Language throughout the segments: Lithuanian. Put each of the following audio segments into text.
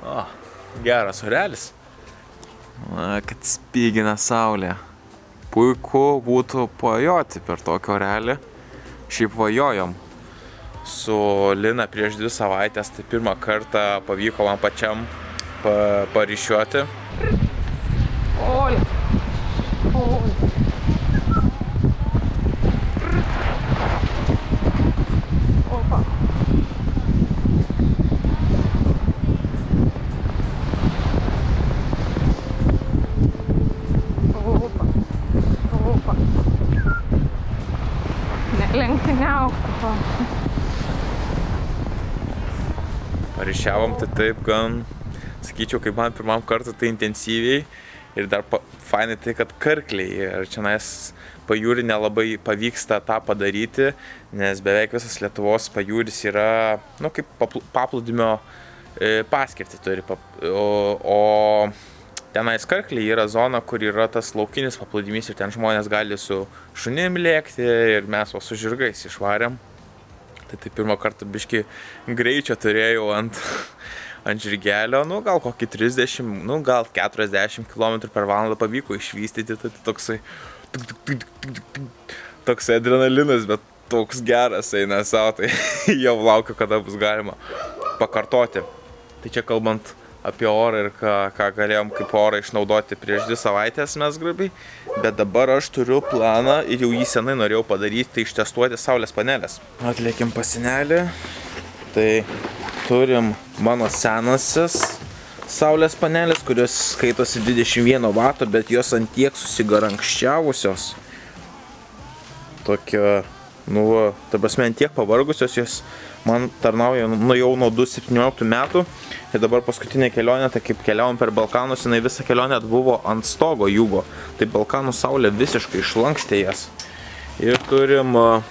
O, geras orelis. Kad spygina saulė. Puiku būtų pajoti per tokį orelį. Šiaip vajojom su Lina prieš 2 savaitės, tai pirmą kartą pavyko man pačiam parišiuoti. Oi. Opa. Opa. Nelenktyniauk. Parišiavom tai taip gan, sakyčiau, kaip man pirmam kartą tai intensyviai. Ir dar fainai tai, kad karkliai. Ir čia pajūrį nelabai pavyksta tą padaryti, nes beveik visas Lietuvos pajūris yra, nu, kaip paplūdimio paskirtį turi. O tenais karkliai yra zona, kur yra tas laukinis paplūdimys ir ten žmonės gali su šunim lėkti ir mes su žirgais išvarėm. Tai pirmą kartą biškį greičio turėjau ant žirgelio, nu gal kokį 30, nu gal 40 km/h pavyko išvystyti, tai toksai adrenalinas, bet toks geras eina savo, tai jau laukiu, kada bus galima pakartoti. Tai čia kalbant apie orą ir ką galėjom kaip orą išnaudoti prieš 2 savaitės mes grubiai, bet dabar aš turiu planą ir jau jį senai norėjau padaryti, tai ištestuoti saulės panelės. Atlėkim pasinelį, tai turim mano senasis saulės panelės, kurios skaitosi 21 vato, bet jos ant tiek susigarankščiavusios. Tokia, nu, ta prasme, ant tiek pavargusios, jos man tarnauja jau nuo 2017 metų. Ir dabar paskutinė kelionė, tai kaip keliavom per Balkanus, jinai visą kelionę buvo ant stogo jugo. Tai Balkanų saulė visiškai išlankstė jas. Ir turim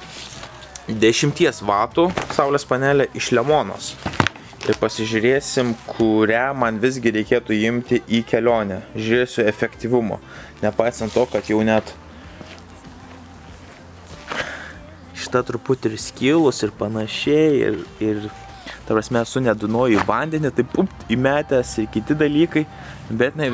10 vatų saulės panelę iš Lemonos. Ir pasižiūrėsim, kurią man visgi reikėtų imti į kelionę. Žiūrėsiu efektyvumo. Nepaisant to, kad jau net šita truputį ir skilus ir panašiai. Ir ta prasme, esu nedunoju į vandenį, tai įmetęs ir kiti dalykai. Bet jinai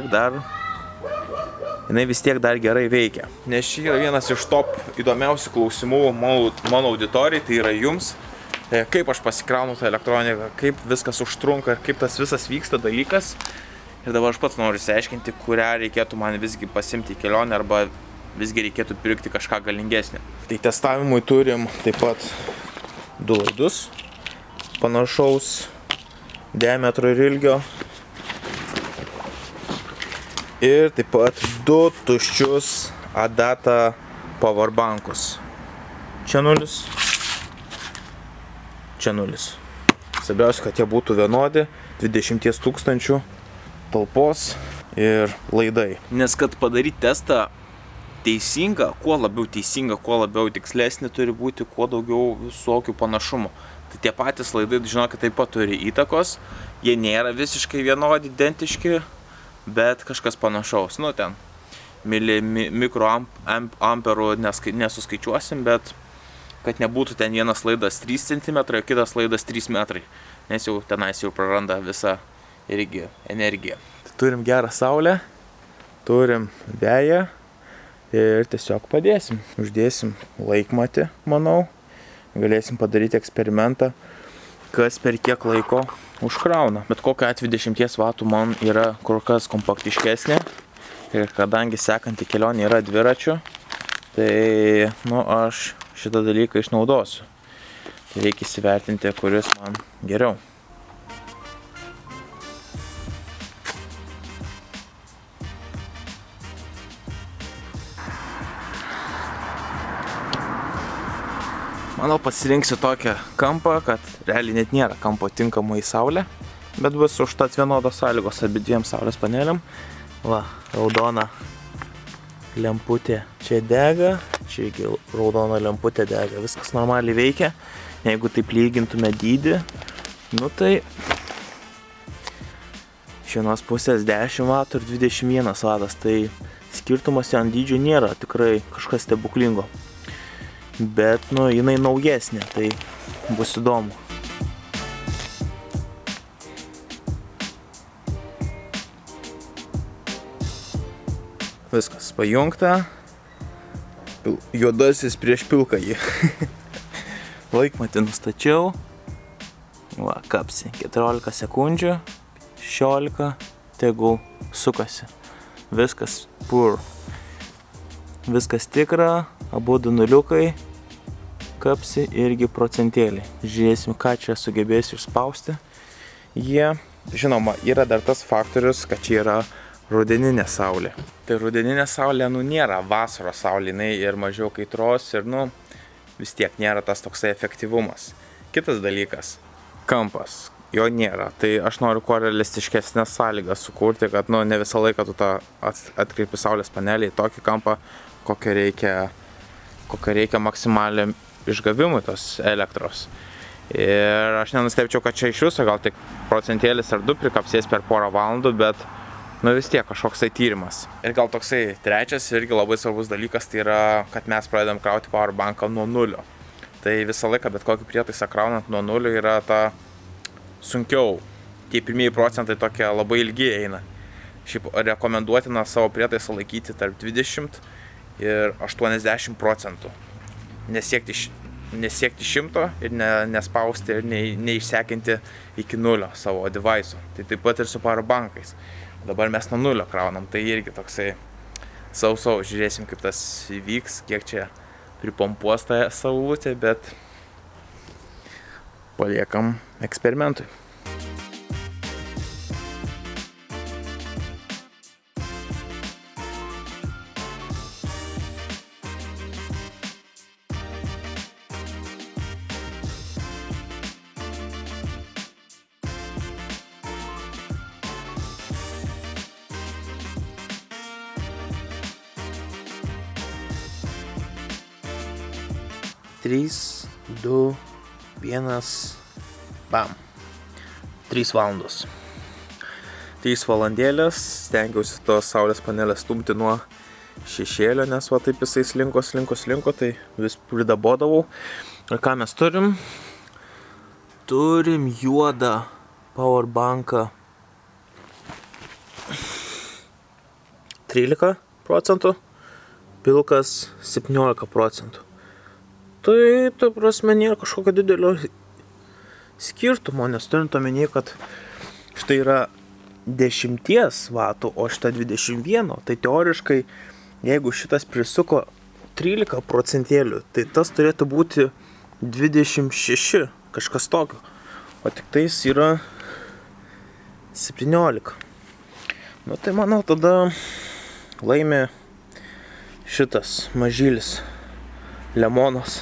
vis tiek dar gerai veikia. Nes čia yra vienas iš top įdomiausių klausimų mano auditorijai, tai yra jums. Kaip aš pasikraunu tą elektroniką, kaip viskas užtrunka ir kaip tas visas vyksta dalykas. Ir dabar aš pats noriu išsiaiškinti, kurią reikėtų man visgi pasimti į kelionę arba visgi reikėtų pirkti kažką galingesnį. Tai testavimui turim taip pat 2 laidus panašaus diametro ir ilgio. Ir taip pat 2 tuščius Adata powerbankus. Čia 0. Čia 0. Svarbiausia, kad jie būtų vienodi, 20 000 talpos ir laidai. Nes kad padaryti testą teisingą, kuo labiau tikslesnį turi būti, kuo daugiau visokių panašumų. Tai tie patys laidai, žinokit, taip pat turi įtakos. Jie nėra visiškai vienodi, identiški, bet kažkas panašaus. Nu, ten mikroamperų nesuskaičiuosim, bet kad nebūtų ten vienas laidas 3 cm, o kitas laidas 3 metrai, nes jau tenais jau praranda visą irgi energiją. Turim gerą saulę, turim vėją ir tiesiog padėsim. Uždėsim laikmatį, manau, galėsim padaryti eksperimentą, kas per kiek laiko užkrauna. Bet kokiu atveju 10 vatų man yra kur kas kompaktiškesnė ir kadangi sekanti kelionė yra dviračiu, tai nu, aš šitą dalyką išnaudosiu. Tai reikia įsivertinti, kuris man geriau. Manau, pasirinksiu tokią kampą, kad realiai net nėra kampo tinkamo į saulę, bet bus užtat vienodos sąlygos abidviem saulės panelėm. Va, raudona lemputė čia dega, čia irgi raudona lemputė dega, viskas normaliai veikia. Jeigu taip lygintume dydį, nu tai iš vienos pusės 10 vatų ir 21 vatas, tai skirtumas ant dydžio nėra tikrai kažkas stebuklingo. Bet, nu, jinai naujesnė, tai bus įdomu. Viskas pajungta. Juodasis prieš pilkąjį. Laikmatį nustačiau. Va, kapsi. 14 sekundžių. 16. Tegul sukasi. Viskas pur. Viskas tikra. Abu du nuliukai. Kapsi irgi procentėlį. Žiūrėsim, ką čia sugebėsiu išspausti. Jie, žinoma, yra dar tas faktorius, kad čia yra rudeninė saulė. Tai rudeninė saulė, nėra vasaros saulė, jinai ir mažiau kaitros ir, vis tiek nėra tas toksai efektyvumas. Kitas dalykas, kampas, jo nėra. Tai aš noriu kuo realistiškesnės sąlygas sukurti, kad, ne visą laiką tu atkreipi saulės panelį į tokį kampą, kokią reikia maksimaliam išgavimui tos elektros. Ir aš nenustebčiau, kad čia iš viso gal tik procentėlis ar 2 prikapsės per porą valandų, bet vis tiek kažkoksai tyrimas. Ir gal toksai trečias irgi labai svarbus dalykas, tai yra, kad mes pradedam krauti powerbanką nuo nulio. Tai visą laiką bet kokį prietaisą kraunant nuo nulio yra sunkiau. Tie pirmieji procentai tokie labai ilgi eina. Šiaip rekomenduotina savo prietaisą laikyti tarp 20 ir 80 procentų. Nesiekti 100 ir nespausti ir neišsekinti iki nulio savo device'ų. Tai taip pat ir su powerbankais. Dabar mes nuo nulio kraunam, tai irgi toksai sau, žiūrėsim, kaip tas įvyks, kiek čia pripompuos tą saulutę, bet paliekam eksperimentui. Trys, 2, 1, bam. 3 valandos. 3 valandėlės, stengiausi tos saulės panelės stumti nuo šešėlio, nes taip jisai slinko, tai vis pridabodavau. Ir ką mes turim? Turim juodą powerbanką 13 procentų, pilkas 17 procentų. Tai, ta prasme, nėra kažkokio didelio skirtumo, nes turint omenyje, kad štai yra 10 vatų, o šita 21, tai teoriškai, jeigu šitas prisuko 13 procentėlių, tai tas turėtų būti 26, kažkas tokio, o tik tais yra 17. Tai manau, tada laimi šitas mažylis lemonas.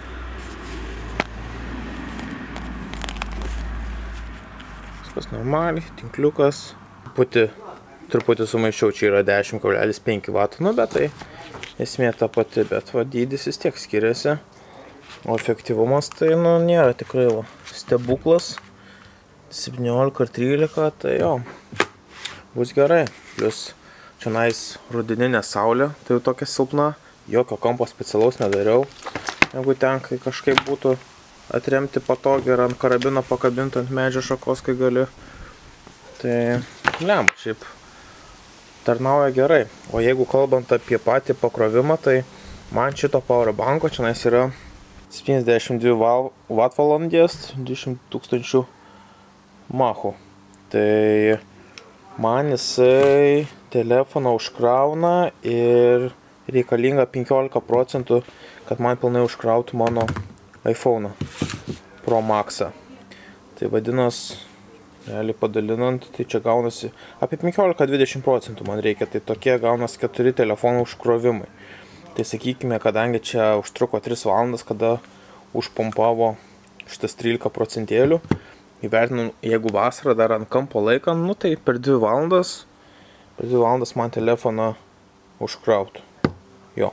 Viskas normaliai, tinkliukas. Truputį sumaišiau, čia yra 10,5 vatų, bet tai esmė ta pati, bet dydis vis tiek skiriasi. O efektyvumas tai, nėra tikrai stebuklas. 17 ir 13, tai jo, bus gerai. Plius čionais rudeninė saulė, tai jau tokia silpna. Jokio kampo specialaus nedariau. Jeigu ten, kai kažkaip būtų atremti patogiai ir ant karabino pakabinti ant medžio šakos, kai gali. Tai lemba, šiaip tarnauja gerai. O jeigu kalbant apie patį pakrovimą, tai man šito powerbanko čionais yra 72 vatvalandės, 20 000 machų. Tai man jisai telefoną užkrauna ir reikalinga 15 procentų, kad man pilnai užkrautų mano iPhone Pro Max'ą. Tai vadinas, realiai padalinant, tai čia gaunasi apie 15-20 procentų man reikia. Tai tokie gaunasi 4 telefonų užkrovimai. Tai sakykime, kadangi čia užtruko 3 valandas, kada užpompavo šitas 13 procentėlių, įvertinu, jeigu vasarą dar ant kampo laiką, tai per 2 valandas man telefoną užkrautų. Jo.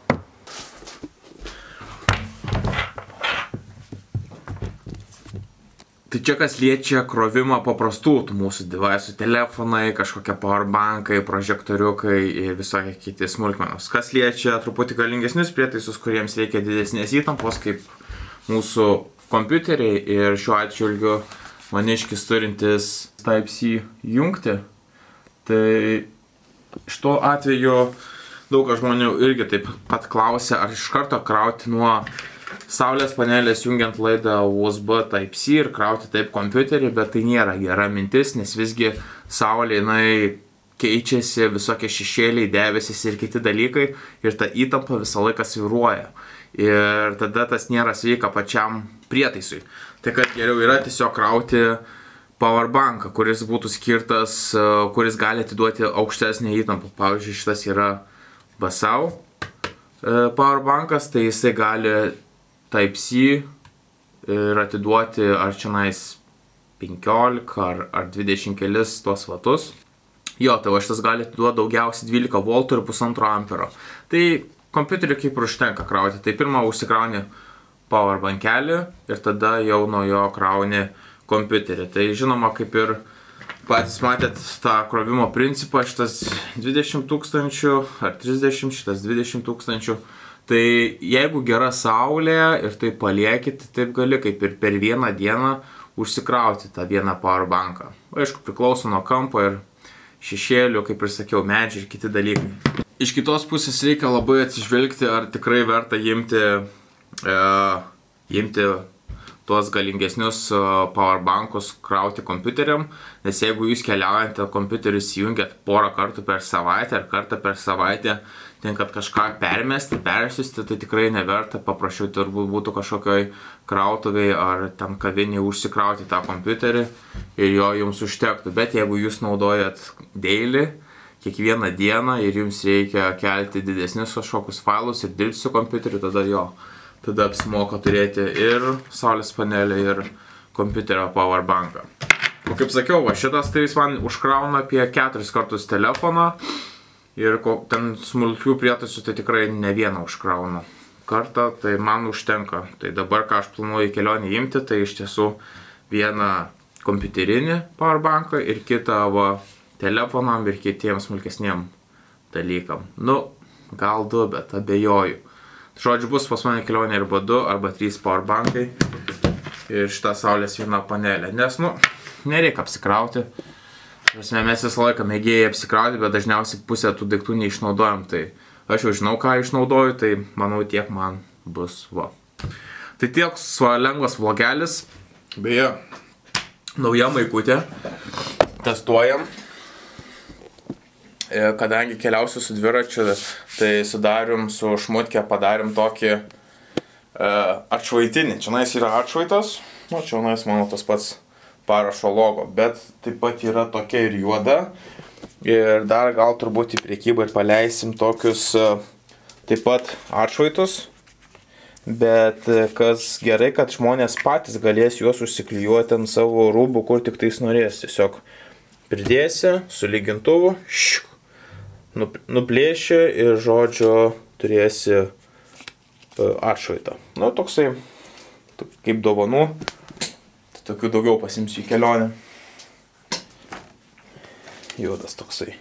Tai čia kas liečia krovimą paprastų mūsų device'ų, telefonai, kažkokie powerbankai, prožektoriukai ir visokie kiti smulkmenos. Kas liečia truputį galingesnius prietaisus, kuriems reikia didesnės įtampos, kaip mūsų kompiuteriai ir šiuo atžvilgiu maniškis turintis Type-C jungtį, tai Šituo atveju daug žmonių irgi taip pat klausia, ar iš karto krauti nuo saulės panelės jungiant laidą USB Type-C ir krauti taip kompiuterį, bet tai nėra gera mintis, nes visgi saulė keičiasi, visokie šešėliai, debesis ir kiti dalykai ir ta įtampa visą laiką svyruoja. Ir tada tas nėra sveika pačiam prietaisui. Tai kad geriau yra tiesiog krauti powerbanką, kuris būtų skirtas, kuris gali atiduoti aukštesnę įtampą. Pavyzdžiui, šitas yra Basau powerbankas, tai jisai gali Type-C ir atiduoti ar čionais 15 ar 20 kelis tuos vatus. Jo, tai va šitas gali atiduoti daugiausiai 12 voltų ir 1,5 ampero. Tai kompiuterį kaip ir užtenka krauti. Tai pirmą užsikrauni powerbankelį ir tada jau nuo jo krauni kompiuterį. Tai žinoma, kaip ir patys matėt tą krovimo principą, šitas 20 000 ar 30, šitas 20 000. Tai jeigu gera saulė ir tai paliekit, taip gali kaip ir per vieną dieną užsikrauti tą vieną powerbanką. Aišku, priklauso nuo kampo ir šešėlių, kaip ir sakiau, medžiai ir kiti dalykai. Iš kitos pusės reikia labai atsižvelgti, ar tikrai verta imti tuos galingesnius powerbankus krauti kompiuteriam, nes jeigu jūs keliaujate kompiuterius įjungiat porą kartų per savaitę ar kartą per savaitę, tenkat kažką permesti, persiųsti, tai tikrai neverta, paprašiau turbūt būtų kažkokioj krautuviai ar ten kavinėje užsikrauti tą kompiuterį ir jo jums užtektų. Bet jeigu jūs naudojat daily, kiekvieną dieną ir jums reikia kelti didesnius kažkokius failus ir dirbti su kompiuteriu, tada apsimoka turėti ir saulės panelį, ir kompiuterio powerbanką. O kaip sakiau, šitas tai jis man užkrauna apie 4 kartus telefoną ir ten smulkių prietaisų tai tikrai ne vieną užkraunu kartą, tai man užtenka. Tai dabar, ką aš planuoju kelionį imti, tai iš tiesų vieną kompiuterinį powerbanką ir kitą telefonam ir kitiems smulkesniem dalykam. Nu, gal 2, bet abejoju. Žodžiu, bus pas mane kelionė arba 2 arba 3 powerbankai ir šitą saulės viena panelė. Nes, nereikia apsikrauti. Mes visą laiką mėgėjai apsikrauti, bet dažniausiai pusę tų daiktų neišnaudojam. Tai aš jau žinau, ką išnaudoju, tai manau tiek man bus. Tai tiek lengvas vlogelis. Beje, nauja maikutė. Testuojam. Kadangi keliausiu su dviračiu, tai sudarėm su Šmutke, padarėm tokį atšvaitinį. Čionais yra atšvaitas, čionais mano tas pats parašo logo, bet taip pat yra tokia ir juoda. Ir dar gal turbūt į priekybą ir paleisim tokius taip pat atšvaitus. Bet kas gerai, kad žmonės patys galės juos užsiklijuoti ant savo rūbų, kur tik tais norės. Tiesiog pridėsi su lygintuvu, nuplėši ir žodžio turėsi atšvaitą. Toksai kaip dovanų. Tokių daugiau pasimsiu į kelionę. Juodas toksai.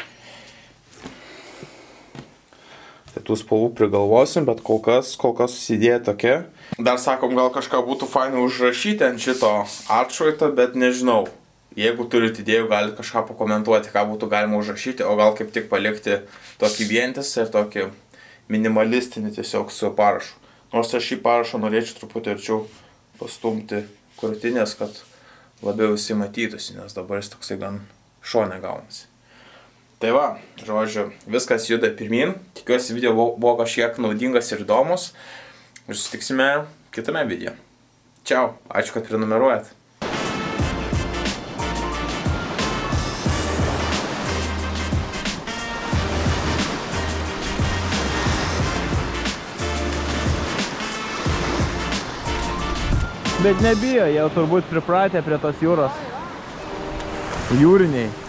Tai tų spalvų prigalvosim, bet kol kas susidėję tokia. Dar sakom, gal kažką būtų fainai užrašyti ant šito atšvaito, bet nežinau. Jeigu turite idėjų, galite kažką pakomentuoti, ką būtų galima užrašyti, o gal kaip tik palikti tokį vientisą ir tokį minimalistinį tiesiog su parašu. Nors aš šį parašą norėčiau truputį arčiau pastumti krūtinės, kad labiau visi matytųsi, nes dabar jis toksai gan šone gaunasi. Tai va, žodžiu, viskas juda pirmin. Tikiuosi video buvo kažkiek naudingas ir įdomus. Ir susitiksime kitame video. Čiau, ačiū, kad prenumeruojat. Bet nebijo, jau turbūt pripratę prie tos jūros. Jūriniai.